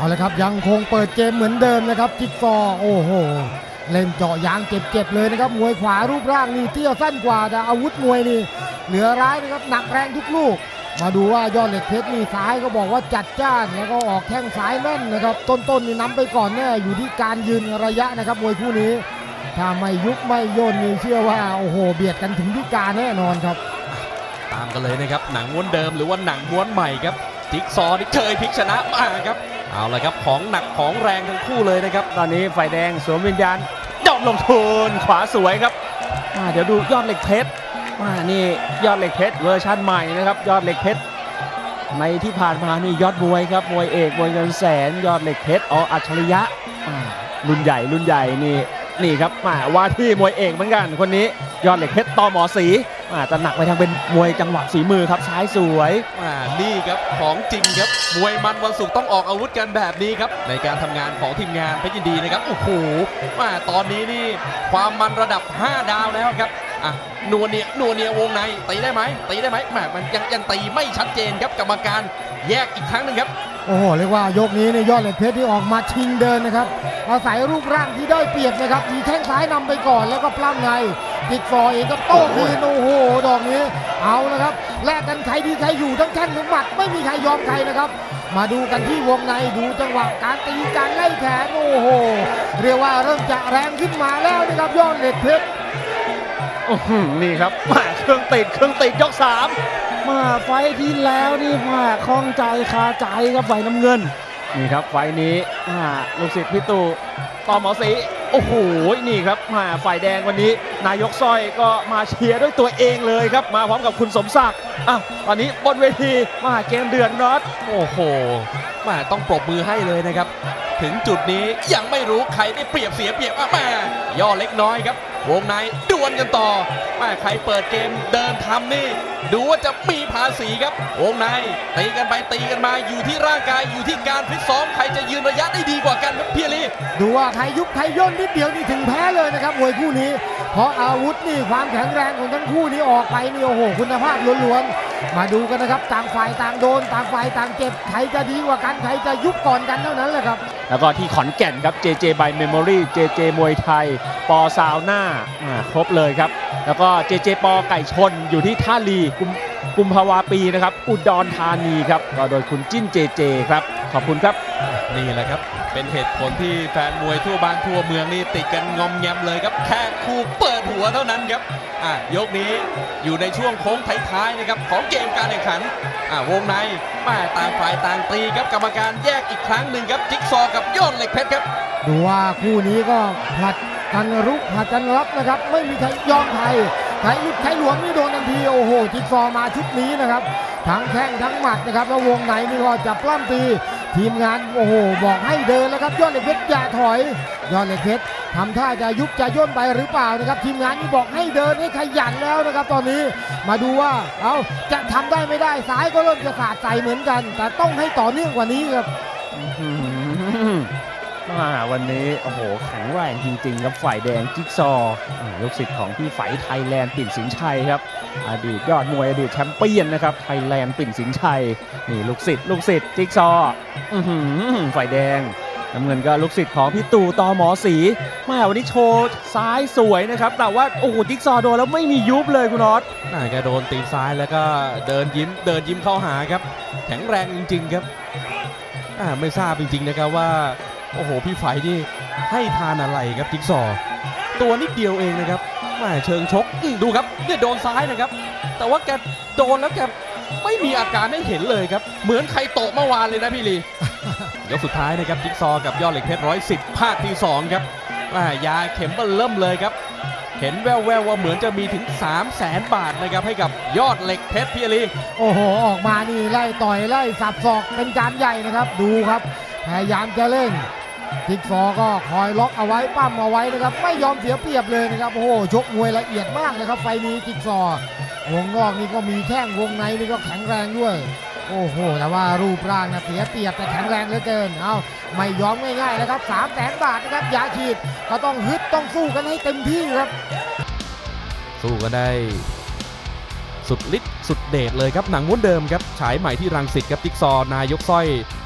เอาละครับยังคงเปิดเกมเหมือนเดิมนะครับจิ๊กซอโอ้โหเล่นเจาะยางเจ็บๆเลยนะครับมวยขวารูปร่างนี่เตี้ยสั้นกว่าแต่อาวุธมวยนี่เหลือร้ายนะครับหนักแรงทุกลูกมาดูว่ายอดเหล็กเพชรนี่ซ้ายก็บอกว่าจัดจ้านแล้วก็ออกแข้งซ้ายแม่นนะครับต้นนี่นำไปก่อนแน่อยู่ที่การยืนระยะนะครับมวยคู่นี้ถ้าไม่ยุบไม่ย่นนี่เชื่อว่าโอ้โหเบียดกันถึงพิการแน่นอนครับตามกันเลยนะครับหนังม้วนเดิมหรือว่าหนังม้วนใหม่ครับจิ๊กซอที่เคยพลิกชนะมาครับเอาละครับของหนักของแรงทั้งคู่เลยนะครับตอนนี้ฝ่ายแดงสวมวิญญาณยอดลงทุนขวาสวยครับเดี๋ยวดูยอดเหล็กเพชรนี่ยอดเหล็กเพชรเวอร์ชันใหม่นะครับยอดเหล็กเพชรในที่ผ่านมานี่ยอดมวยครับมวยเอกมวยเงินแสนยอดเหล็กเพชรอัจฉริยะรุ่นใหญ่นี่ครับว่าที่มวยเอกเหมือนกันคนนี้ยอดเหล็กเพชรตหมอศรีจะหนักไปทางเป็นมวยจังหวะฝีมือครับซ้ายสวยนี่ครับของจริงครับมวยมันวันศุกร์ต้องออกอาวุธกันแบบนี้ครับในการทำงานของทีมงานเพชรยินดีนะครับโอ้โหตอนนี้นี่ความมันระดับ5ดาวแล้วครับนัวเนียวงในตีได้ไหมมันยังตีไม่ชัดเจนครับกรรมการแยกอีกครั้งหนึ่งครับโอ้โหเรียกว่ายกนี้เนี่ยยอดเหล็กเพชรที่ออกมาชิงเดินนะครับอาศัยรูปร่างที่ได้เปรียบนะครับมีแข้งซ้ายนำไปก่อนแล้วก็ปล้ำในจิ๊กซอเองก็โต้คืนโอ้โหดอกนี้เอาละครับแลกกันใครดีใครอยู่ทั้งแข้งทั้งหมัดไม่มีใครยอมใครนะครับมาดูกันที่วงในดูจังหวะการตีการไล่แขนโอ้โหเรียกว่าเริ่มจะแรงขึ้นมาแล้วนะครับยอดเหล็กเพชรนี่ครับเครื่องติดยก3ไฟที่แล้วนี่คล่องใจคาใจครับไฟน้ำเงินนี่ครับไฟนี้ลูกศิษย์พี่ตู่ตหมอศรีโอ้โหนี่ครับฝ่ายแดงวันนี้นายกสร้อยก็มาเชียร์ด้วยตัวเองเลยครับมาพร้อมกับคุณสมศักดิ์ตอนนี้บนเวทีเกมเดือดน็อตโอ้โหต้องปรบมือให้เลยนะครับถึงจุดนี้ยังไม่รู้ใครได้เปรียบเสียเปรียบย่อเล็กน้อยครับวงในดวลกันต่อใครเปิดเกมเดินทำนี่ดูว่าจะมีภาษีครับวงในตีกันไปตีกันมาอยู่ที่ร่างกายอยู่ที่การฟิตซ้อมใครจะยืนระยะได้ดีกว่ากันครับพี่ลีดูว่าใครยุบใครย่นนิดเดียวนี่ถึงแพ้เลยนะครับมวยคู่นี้เพราะอาวุธนี่ความแข็งแรงของทั้งคู่นี้ออกไปนี่โอ้โหคุณภาพล้วนๆมาดูกันนะครับต่างฝ่ายต่างโดนต่างฝ่ายต่างเจ็บใครจะดีกว่ากันใครจะยุบก่อนกันเท่านั้นแหละครับแล้วก็ที่ขอนแก่นครับ JJ by Memory JJ มวยไทยปอซาวน่าครบเลยครับแล้วก็ JJ ปอไก่ชนอยู่ที่ท่าลีกุมภาวาปีนะครับอุดรธานีครับก็โดยคุณจิ้น JJ ครับขอบคุณครับนี่แหละครับเป็นเหตุผลที่แฟนมวยทั่วบ้านทั่วเมืองนี่ติดกันงอมแงมเลยครับแค่คู่เปิดหัวเท่านั้นครับยกนี้อยู่ในช่วงโค้งท้ายๆนะครับของเกมการแข่งขันวงในต่างฝ่ายต่างตีครับกรรมการแยกอีกครั้งหนึ่งครับจิ๊กซอกับยอดเหล็กเพชรครับดูว่าคู่นี้ก็ผลัดกันรุกผลัดกันรับนะครับไม่มีใครยอมใครหลุดใครหลวมนี่โดนทันทีโอ้โหจิ๊กซอมาชุดนี้นะครับทั้งแข้งทั้งหมัดนะครับแล้ววงในนี่ก็จะปล้ำตีทีมงานโอ้โหบอกให้เดินแล้วครับยอดเหล็กเพชรอย่าถอยยอดเหล็กเพชรทำท่าจะยุบจะย่นไปหรือเปล่านะครับทีมงานนี่บอกให้เดินให้ขยันแล้วนะครับตอนนี้มาดูว่าจะทำได้ไม่ได้ซ้ายก็เริ่มจะสาดใส่เหมือนกันแต่ต้องให้ต่อเนื่องกว่านี้ครับวันนี้โอ้โหแข็งแรงจริงๆครับฝ่ายแดงจิ๊กซอลูกศิษย์ของพี่ไฝไทยแลนด์ปิ่นสินชัยครับอดีตยอดมวยอดีตแชมเปี้ยนนะครับไทยแลนด์ปิ่นสินชัยนี่ลูกศิษย์จิ๊กซอฝ่ายแดงน้ำเงินก็ลูกศิษย์ของพี่ตู่ตหมอศรีวันนี้โชว์ซ้ายสวยนะครับแต่ว่าโอ้โหจิ๊กซอโดนแล้วไม่มียุบเลยคุณน็อตแกโดนตีซ้ายแล้วก็เดินยิ้มเข้าหาครับแข็งแรงจริงๆครับไม่ทราบจริงๆนะครับว่าโอ้โหพี่ไฝนี่ให้ทานอะไรครับจิ๊กซอตัวนิดเดียวเองนะครับเชิงชกดูครับเนี่ยโดนซ้ายนะครับแต่ว่าแกโดนแล้วแกไม่มีอาการให้เห็นเลยครับเหมือนใครโตะเมื่อวานเลยนะพี่ลียกสุดท้ายนะครับจิ๊กซอกับยอดเหล็กเพชร110ภาคที่2ครับยาเข็มเบิ่มเลยครับเห็นแววว่าเหมือนจะมีถึง 300,000 บาทนะครับให้กับยอดเหล็กเพชรพี่ลีโอ้โหออกมานี่ไล่ต่อยไล่สับศอกเป็นการใหญ่นะครับดูครับพยายามจะเล่นจิ๊กซอก็คอยล็อกเอาไว้ปั้มเอาไว้นะครับไม่ยอมเสียเปรียบเลยนะครับโอ้โหชกมวยละเอียดมากนะครับไฟนี้จิ๊กซอวงนอกนี่ก็มีแข้งวงในนี่ก็แข็งแรงด้วยโอ้โหแต่ว่ารูปร่างนะเสียเปรียบแต่แข็งแรงเหลือเกินไม่ยอมง่ายๆนะครับ300,000 บาทนะครับยาฉีดก็ต้องฮึดต้องสู้กันให้เต็มที่ครับสู้กันได้สุดฤทธิ์สุดเดชเลยครับหนังม้วนเดิมครับฉายใหม่ที่รังสิตครับจิ๊กซอนายกสร้อย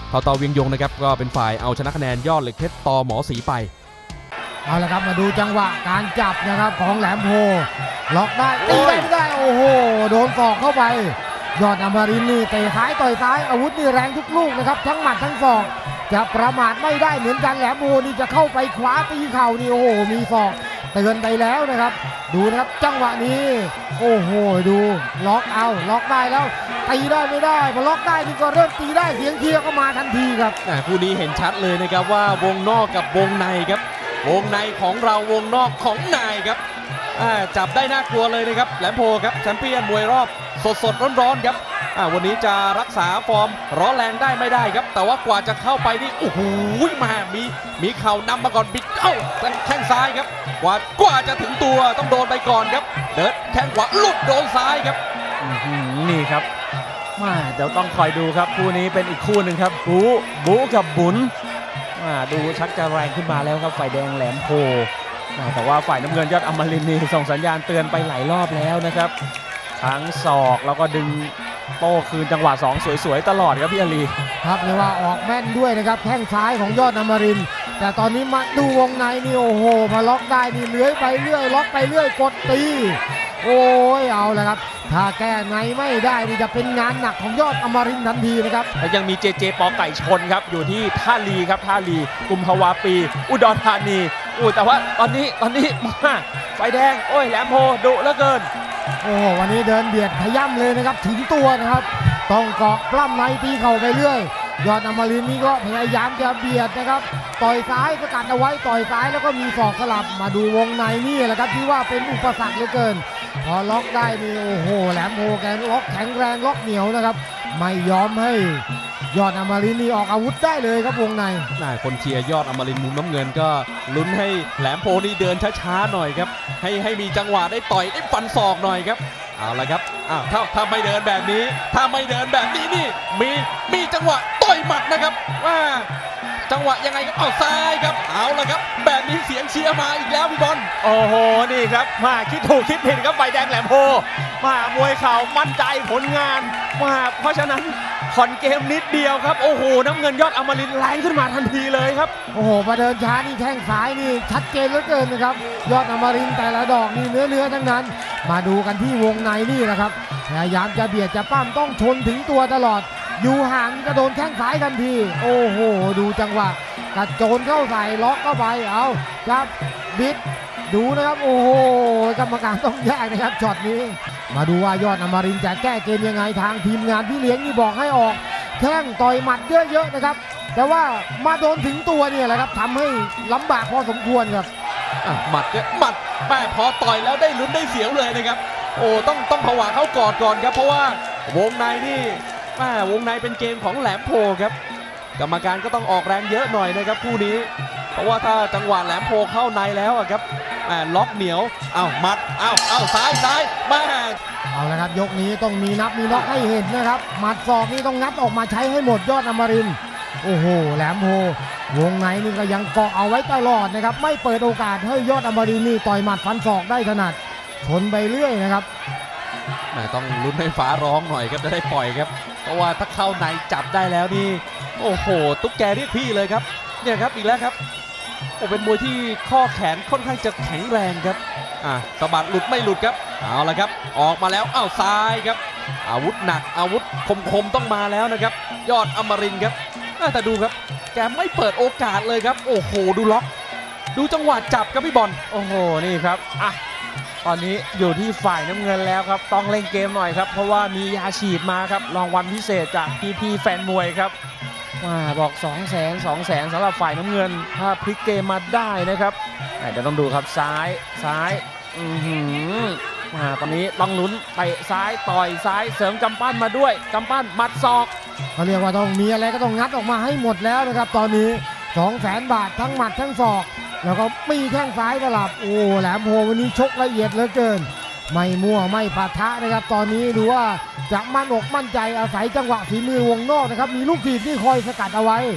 ทตเวียงยงนะครับก็เป็นฝ่ายเอาชนะคะแนนยอดเหล็กเพชรตหมอศรีไปเอาละครับมาดูจังหวะการจับนะครับของแหลมโพล็อกได้ตีได้ไม่ได้โอ้โหโดนศอกเข้าไปยอดอมรินทร์นี่เตะซ้ายต่อยซ้ายอาวุธนี่แรงทุกลูกนะครับทั้งหมัดทั้งศอกจะประมาทไม่ได้เหมือนกันแหลมโพนี่จะเข้าไปขวาตีเข่านี่โอ้โหมีศอกเตือนไปแล้วนะครับดูนะครับจังหวะนี้โอ้โหดูล็อกได้แล้วตีได้ไม่ได้พอล็อกได้นี่ก็เริ่มตีได้เสียงเชียร์ก็มาทันทีครับคู่นี้เห็นชัดเลยนะครับว่าวงนอกกับวงในครับวงในของเราวงนอกของนายครับจับได้น่ากลัวเลยนะครับแหลมโพครับแชมเปี้ยนมวยรอบสดร้อนๆครับวันนี้จะรักษาฟอร์มร้อนแรงได้ไม่ได้ครับแต่ว่ากว่าจะเข้าไปนี่โอ้โหมีเข่านำมาก่อนบิดเข้าแข้งซ้ายครับกว่าจะถึงตัวต้องโดนไปก่อนครับเดินแข้งขวาหลุดโดนซ้ายครับนี่ครับเดี๋ยวต้องคอยดูครับคู่นี้เป็นอีกคู่หนึ่งครับบู๊กับบุญดูชักจะแรงขึ้นมาแล้วครับฝ่ายแดงแหลมโพแต่ว่าฝ่ายน้ำเงินยอดอมรินทร์นี่ส่งสัญญาณเตือนไปหลายรอบแล้วนะครับทั้งศอกแล้วก็ดึงโต้คืนจังหวะ2สวยๆตลอดครับพี่อาลีครับเรียกว่าออกแม่นด้วยนะครับแข้งซ้ายของยอดอมรินทร์แต่ตอนนี้มาดูวงในนี่โอ้โหพอล็อกได้นี่เลื้อยไปเรื่อยล็อกไปเรื่อยกดตีโอ้ยเอาละครับถ้าแก้ไงไม่ได้นี่จะเป็นงานหนักของยอดอมรินทร์ทันทีนะครับและยังมีเจปอไก่ชนครับอยู่ที่ท่าลีครับท่าลีกุมภาวะปีอุดรธานีแต่ว่าตอนนี้มาไฟแดงโอ้ยแหลมโพดุเหลือเกินโอ้โหวันนี้เดินเบียดขย่ำเลยนะครับถึงตัวนะครับต้องเกาะปล้ำในตีเข่าไปเรื่อยยอดอมรินทร์นี่ก็พยายามจะเบียดนะครับต่อยซ้ายสกัดเอาไว้ต่อยซ้ายแล้วก็มีศอกสลับมาดูวงในนี่แหละครับที่ว่าเป็นอุปสรรคเหลือเกินพอล็อกได้นี่โอ้โหแหลมโพแกล็อกแข็งแรงล็อกเหนียวนะครับไม่ยอมให้ยอดอมรินทร์นี่ออกอาวุธได้เลยครับวงในคนเชียร์ยอดอมรินทร์มุมน้ำเงินก็ลุ้นให้แหลมโพนี่เดินช้าๆหน่อยครับให้มีจังหวะได้ต่อยได้ฟันศอกหน่อยครับเอาละครับถ้าไม่เดินแบบนี้นี่มีจังหวะต่อยหมัดนะครับว่าจังหวะยังไงครับเอาซ้ายครับเอาละครับแบบนี้เสียงเชียร์มาอีกแล้วพี่บอลโอ้โหนี่ครับคิดถูกคิดผิดครับไฟแดงแหลมโพมวยเข่ามั่นใจผลงานเพราะฉะนั้นผ่อนเกมนิดเดียวครับโอ้โหน้ำเงินยอดอมรินทร์แรงขึ้นมาทันทีเลยครับโอ้โหมาเดินช้านี่แข้งซ้ายนี่ชัดเจนเหลือเกินนะครับยอดอมรินทร์แต่ละดอกนี่เนื้อทั้งนั้นมาดูกันที่วงในนี่แหละครับพยายามจะเบียดจะปั้มต้องชนถึงตัวตลอดอยู่ห่างก็โดนแข้งซ้ายทันทีโอ้โหดูจังหวะกระโจนเข้าใส่ล็อกเข้าไปเอาครับบิดดูนะครับโอ้โหกรรมการต้องแยกนะครับช็อตนี้มาดูว่ายอดอมรินทร์จะแก้เกมยังไงทางทีมงานพี่เลี้ยงนี่บอกให้ออกแข้งต่อยหมัดเยอะๆนะครับแต่ว่ามาโดนถึงตัวเนี่ยแหละครับทำให้ลำบากพอสมควรครับหมัดแม่พอต่อยแล้วได้ลุ้นได้เสียวเลยนะครับโอ้ต้องผวาเข้ากอดก่อนครับเพราะว่าวงในนี่วงในเป็นเกมของแหลมโพครับกรรมการก็ต้องออกแรงเยอะหน่อยนะครับคู่นี้เพราะว่าถ้าจังหวะแหลมโพเข้าในแล้วครับล็อกเหนียวหมัดซ้ายมาเอาละครับยกนี้ต้องมีนับมีน็อกให้เห็นนะครับหมัดศอกนี่ต้องงัดออกมาใช้ให้หมดยอดอมรินทร์โอ้โหแหลมโพวงในนี่ก็ยังเกาะเอาไว้ตลอดนะครับไม่เปิดโอกาสให้ยอดอมรินทร์นี่ต่อยหมัดฟันศอกได้ถนัดชนไปเรื่อยนะครับต้องลุ้นให้ฟ้าร้องหน่อยครับจะได้ปล่อยครับเพราะว่าถ้าเข้าในจับได้แล้วนี่โอ้โหตุ๊กแกเรียกพี่เลยครับเนี่ยครับอีกแล้วครับเป็นมวยที่ข้อแขนค่อนข้างจะแข็งแรงครับสะบัดหลุดไม่หลุดครับเอาละครับออกมาแล้วซ้ายครับอาวุธหนักอาวุธคมต้องมาแล้วนะครับยอดอมรินทร์ครับแต่ดูครับแกไม่เปิดโอกาสเลยครับโอ้โหดูล็อกดูจังหวะจับครับพี่บอลโอ้โหนี่ครับตอนนี้อยู่ที่ฝ่ายน้ำเงินแล้วครับต้องเล่นเกมหน่อยครับเพราะว่ามียาฉีดมาครับรางวัลพิเศษจากพี่แฟนมวยครับบอก200,000สำหรับฝ่ายน้ำเงินถ้าพลิกเกมมาได้นะครับเดี๋ยวต้องดูครับซ้ายตอนนี้ต้องลุ้นเตะซ้ายต่อยซ้ายเสริมกำปั้นมาด้วยกำปั้นหมัดศอกเขาเรียกว่าต้องมีอะไรก็ต้องงัดออกมาให้หมดแล้วนะครับตอนนี้ 200,000 บาททั้งหมัดทั้งศอกแล้วก็มีแข้งซ้ายสลับโอ้แหลมโพวันนี้ชกละเอียดเหลือเกินไม่มั่วไม่ปะทะนะครับตอนนี้ดูว่าจะมั่นอกมั่นใจอาศัยจังหวะฝีมือวงนอกนะครับมีลูกถีบที่คอยสกัดเอาไว้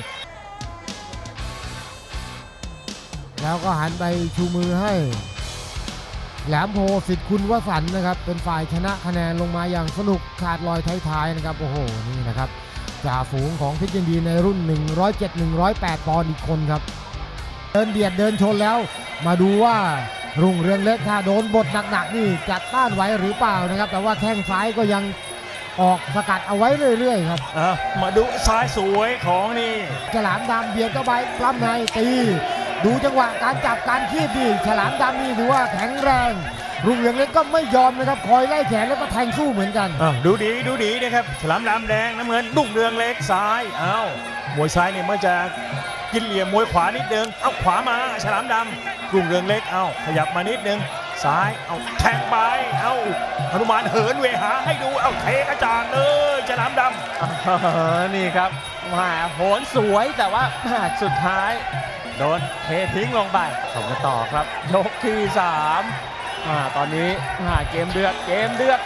แล้วก็หันไปชูมือให้แหลมโพสิทธิ์คุณวสันต์นะครับเป็นฝ่ายชนะคะแนนลงมาอย่างสนุกขาดลอยท้ายๆนะครับโอ้โหนี่นะครับจ่าฝูงของเพชรยินดีในรุ่น 107-108 ปอนด์อีกคนครับเดินเบียดเดินชนแล้วมาดูว่ารุ่งเรืองเล็กถ้าโดนบทหนักๆนี่จะต้านไหวหรือเปล่านะครับแต่ว่าแข้งซ้ายก็ยังออกสกัดเอาไว้เรื่อยๆครับมาดูซ้ายสวยของนี่ฉลามดำเบียดเข้าไปปล้ำในตีดูจังหวะการจับการคีบดีฉลามดำนี่ถือว่าแข็งแรงรุ่งเรืองเล็กก็ไม่ยอมนะครับคอยไล่แขนแล้วก็แทงสู้เหมือนกันดูดีนะครับฉลามดำแดงน้ำเงินรุ่งเรืองเล็กซ้ายมวยซ้ายเนี่ยเมื่อจะกินเหลี่ยมมวยขวานิดนึงเอาขวามาฉลามดำรุ่งเรืองเล็กขยับมานิดนึงซ้ายแทงไปหนุมานเหินเวหาให้ดูเทกระจางเลยฉลามดำนี่ครับโหนสวยแต่ว่าสุดท้ายโดนเททิ้งลงไปส่งกันต่อครับยกที่3ตอนนี้เกมเดือดเดี๋ยว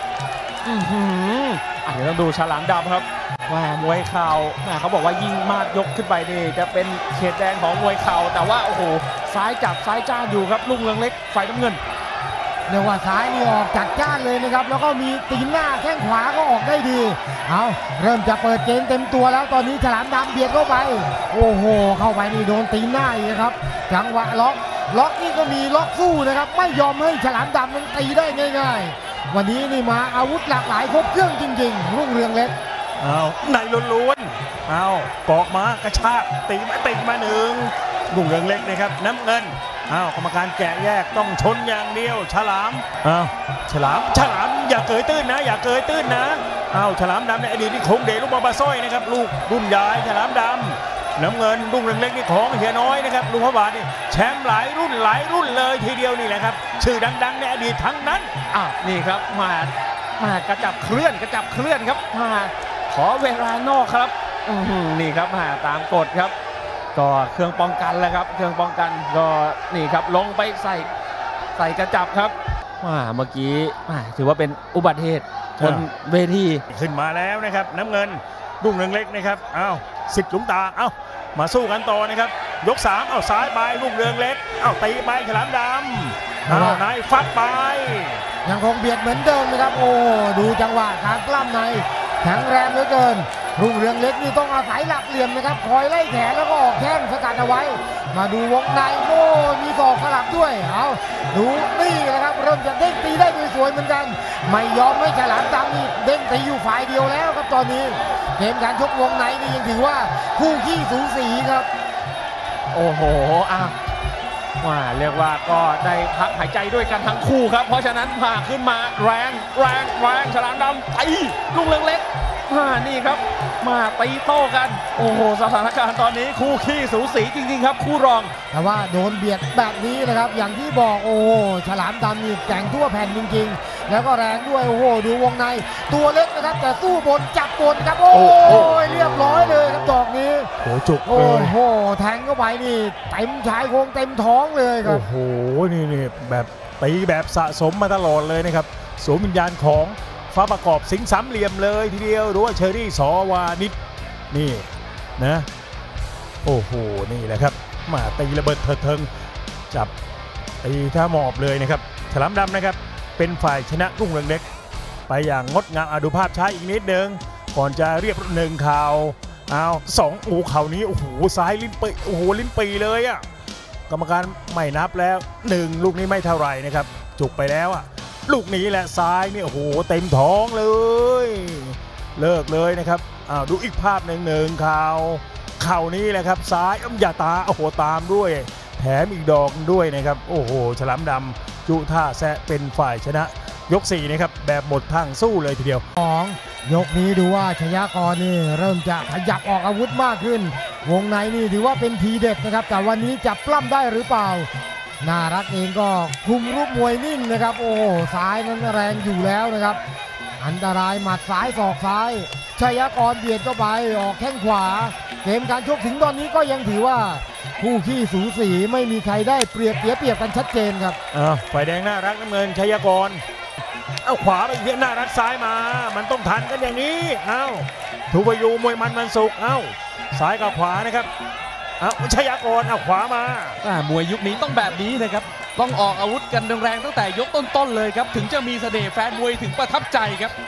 ต้องดูฉลามดำครับมวยเข่าเขาบอกว่ายิ่งมากยกขึ้นไปนี่จะเป็นเขตแดงของมวยเข่าแต่ว่าโอ้โหซ้ายจับซ้ายจ้าอยู่ครับรุ่งเรืองเล็กฝ่ายน้ำเงินเรียกว่าซ้ายนี่ออกจัดจ้านเลยนะครับแล้วก็มีตีนหน้าแข้งขวาก็ออกได้ดีเริ่มจะเปิดเกมเต็มตัวแล้วตอนนี้ฉลามดำเบียดเข้าไปโอ้โหเข้าไปนี่โดนตีนหน้าอีกครับจังหวะล็อกนี่ก็มีล็อกสู้นะครับไม่ยอมให้ฉลามดำมันตีได้ง่ายๆวันนี้นี่มาอาวุธหลากหลายครบเครื่องจริงๆรุ่งเรืองเล็กในล้วนๆเกาะมากระชากตีมาหนึ่งรุ่งเรืองเล็กนะครับน้ำเงินกรรมการแกะแยกต้องชนอย่างเดียวฉลามฉลามอย่าเกยตื้นนะฉลามดำในอดีตที่คงเดชลูกบาซ้อยนะครับลูกรุ่นใหญ่ฉลามดำน้ำเงินรุ่งเรืองเล็กนี่ของเฮียน้อยนะครับลุงพระบาทนี่แชมป์หลายรุ่นเลยทีเดียวนี่แหละครับชื่อดังๆในอดีตทั้งนั้นนี่ครับมากระจับเคลื่อนครับขอเวลานอกครับนี่ครับตามกฎครับก็เครื่องป้องกันแล้วครับเครื่องป้องกันก็นี่ครับลงไปใส่กระจับครับเมื่อกี้ถือว่าเป็นอุบัติเหตุบนเวทีขึ้นมาแล้วนะครับน้ำเงินรุ่งเรืองเล็กนะครับสิทธิ์หลวงตามาสู้กันต่อนะครับยก3ซ้ายไปรุ่งเรืองเล็กตีไปฉลามดำนายฟัดไปยังคงเบียดเหมือนเดิมนะครับโอ้ดูจังหวะการปล้ำในแข็งแรงเหลือเกินรุ่งเรืองเล็กนี่ต้องอาศัยหลักเหลี่ยมนะครับคอยไล่แขนแล้วก็ออกแข้งสกัดเอาไว้มาดูวงในมีศอกสลับด้วยดูนี่นะครับเริ่มจะเด้งตีได้สวยเหมือนกันไม่ยอมให้ฉลามดำนี่เด้งตีอยู่ฝ่ายเดียวแล้วครับตอนนี้เกมการชกวงในนี่ยังถือว่าคู่ขี้สูสีครับโอ้โหเรียกว่าก็ได้พักหายใจด้วยกันทั้งคู่ครับเพราะฉะนั้นขึ้นมาแรงฉลามดำตีรุ่งเรืองเล็กนี่ครับมาตีโต้กันโอ้โหสถานการณ์ตอนนี้คู่ขี้สูสีจริงๆครับคู่รองแต่ว่าโดนเบียดแบบนี้นะครับอย่างที่บอกโอ้โหฉลามดำนี่แข็งทั่วแผ่นจริงๆแล้วก็แรงด้วยโอ้โหดูวงในตัวเล็กนะครับแต่สู้บนจับบนครับโอ้ยเรียบร้อยเลยครับดอกนี้โอ้จุกโอ้โหแทงเข้าไปนี่เต็มชายโครงเต็มท้องเลยครับโอ้โหนี่แบบตีแบบสะสมมาตลอดเลยนะครับสวมวิญญาณของฟ้าประกอบสิงห์สามเหลี่ยมเลยทีเดียวหรือว่าเชอรี่สวานิชนี่นะโอ้โหนี่แหละครับมาตีระเบิดเทิงจับตีท่าหมอบเลยนะครับฉลามดำนะครับเป็นฝ่ายชนะรุ่งเรืองเล็กไปอย่างงดงามดูภาพช้าอีกนิดนึงก่อนจะเรียบ1เข่า2เข่านี้โอ้โหซ้ายลิ้นปีโอ้โหลิ้นปีเลยกรรมการไม่นับแล้ว1ลูกนี้ไม่เท่าไหร่นะครับจุกไปแล้วลูกนี้แหละซ้ายนี่โอ้โหเต็มท้องเลยเลิกเลยนะครับดูอีกภาพหนึ่งเข่านี้แหละครับซ้ายอย่าตาโอ้โหตามด้วยแถมอีกดอกด้วยนะครับโอ้โหฉลามดำจุท่าแซะเป็นฝ่ายชนะยก4นะครับแบบหมดทางสู้เลยทีเดียวยกนี้ดูว่าชยากรนี่เริ่มจะขยับออกอาวุธมากขึ้นวงในนี่ถือว่าเป็นทีเด็ดนะครับแต่วันนี้จะปล้ำได้หรือเปล่าน่ารักเองก็คุมรูปมวยนิ่งนะครับโอ้ซ้ายนั้นแรงอยู่แล้วนะครับอันตรายหมัดซ้ายศอกซ้ายชยากรเบียดเข้าไปออกแข้งขวาเกมการชกถึงตอนนี้ก็ยังถือว่าคู่ขี้สูสีไม่มีใครได้เปรียบกันชัดเจนครับฝ่ายแดงน่ารักน้ำเงินชยากรขวาไปเพี้ยนน่ารักซ้ายมามันต้องทันกันอย่างนี้ทูบยูมวยมันสุกซ้ายกับขวานะครับชยากรขวามามวยยุคนี้ต้องแบบนี้นะครับต้องออกอาวุธกันแรงๆตั้งแต่ยกต้นๆเลยครับถึงจะมีเสน่ห์แฟนมวยถึงประทับใจครับ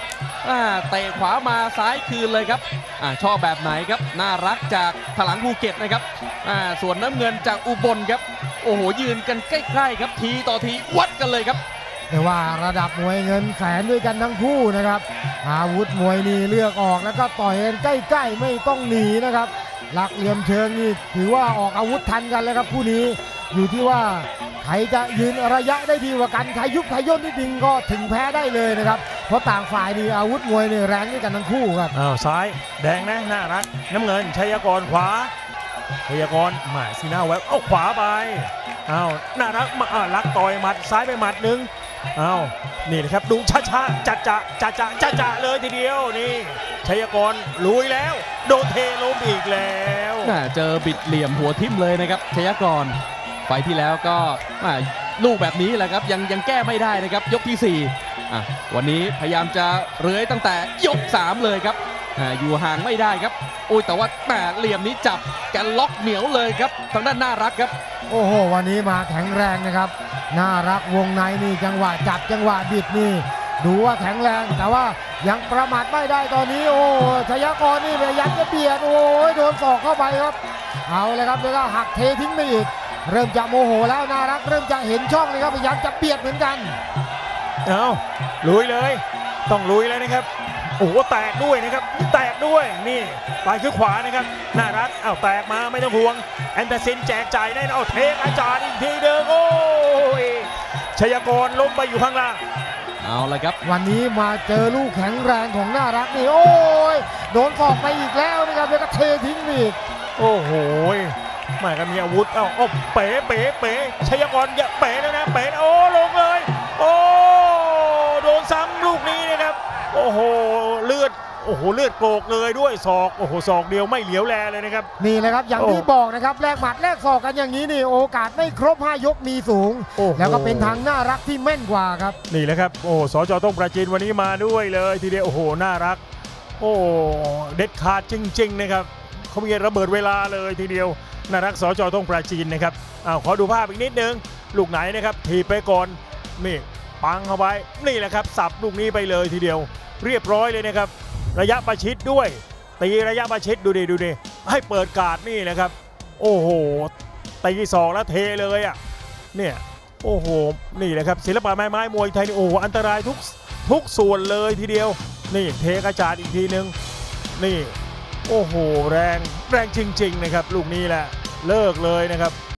เตะขวามาซ้ายคืนเลยครับชอบแบบไหนครับน่ารักจากพลังภูเก็ตนะครับส่วนน้ำเงินจากอุบลครับโอ้โหยืนกันใกล้ๆครับทีต่อทีวัดกันเลยครับแต่ว่าระดับมวยเงินแสนด้วยกันทั้งคู่นะครับอาวุธมวยนี่เลือกออกแล้วก็ต่อยกันใกล้ๆไม่ต้องหนีนะครับหลักเหลี่ยมเชิงนี่ถือว่าออกอาวุธทันกันแล้วครับคู่นี้อยู่ที่ว่าใครจะยืนระยะได้ดีกว่ากันใครยุบใครย่นนิดนึงก็ถึงแพ้ได้เลยนะครับเพราะต่างฝ่ายนี่อาวุธมวยนี่แรงด้วยกันทั้งคู่ครับซ้ายแดงนะน่ารักน้ำเงินชัยกรขวาชัยกรมาสีหน้าแวบเอาขวาไปน่ารักมาลักต่อยหมัดซ้ายไปหมัดหนึ่งนี่นะครับดูช้าๆจะเลยทีเดียวนี่ชัยกรลุยแล้วโดนเทล้มอีกแล้วเจอบิดเหลี่ยมหัวทิ่มเลยนะครับชัยกรไฟที่แล้วก็ลูกแบบนี้แหละครับยังแก้ไม่ได้นะครับยกที่4วันนี้พยายามจะเลื้อยตั้งแต่ยก3เลยครับอยู่ห่างไม่ได้ครับโอ้ยแต่ว่าเหลี่ยมนี้จับกันล็อกเหนียวเลยครับทางด้านน่ารักครับโอ้โหวันนี้มาแข็งแรงนะครับน่ารักวงในนี่จังหวะจับจังหวะบิดนี่ดูว่าแข็งแรงแต่ว่ายังประมาทไม่ได้ตอนนี้โอ้ชัยกรนี่พยายามจะเบียดโอ้ยโดนศอกเข้าไปครับเอาเลยครับแล้วก็หักเททิ้งไปอีกเริ่มจะโมโหแล้วน่ารักเริ่มจะเห็นช่องเลยครับพยายามจะเบียดเหมือนกันลุยเลยต้องลุยแล้วนะครับโอ้โหแตกด้วยนะครับแตกด้วยนี่ปลายคือขวานะครับน่ารักแตกมาไม่ต้องห่วงแอนเดอร์สันแจกจ่ายได้เทอาจารย์อีกทีเดิมโอ้ยชัยกรล้มไปอยู่ข้างล่างเอาละครับวันนี้มาเจอลูกแข็งแรงของน่ารักนี่โอ้ยโดนศอกไปอีกแล้วนะครับแล้วก็เททิ้งอีกโอ้โหไม่ก็มีอาวุธเป๋ชัยกรอย่าเป๋แล้วนะเป๋โอ้ลงเลยโอ้โดนซ้ำลูกนี้นะครับโอ้โหเลือดโกรกเลยด้วยศอกโอ้โหศอกเดียวไม่เหลียวแลเลยนะครับนี่เลยครับอย่างที่บอกนะครับแลกหมัดแลกศอกกันอย่างนี้นี่โอกาสไม่ครบ5ยกมีสูงแล้วก็เป็นทางน่ารักที่แม่นกว่าครับนี่แหละครับโอ้สจ.ต้องปราจีนวันนี้มาด้วยเลยทีเดียวโอ้โหน่ารักโอ้เด็ดขาดจริงๆนะครับเขามีระเบิดเวลาเลยทีเดียวน่ารักสจ.ต้องปราจีนนะครับขอดูภาพอีกนิดนึงลูกไหนนะครับถีบไปก่อนนี่ปังเข้าไปนี่แหละครับสับลูกนี้ไปเลยทีเดียวเรียบร้อยเลยนะครับระยะประชิดด้วยตีระยะประชิดดูดิให้เปิดการ์ดนี่นะครับโอ้โหตีศอกแล้วเทเลยเนี่ยโอ้โหนี่แหละครับศิลปะไม้มวยไทยโอ้โหอันตรายทุกส่วนเลยทีเดียวนี่เทกระจาดอีกทีนึงนี่โอ้โหแรงจริงๆนะครับลูกนี้แหละเลิกเลยนะครับ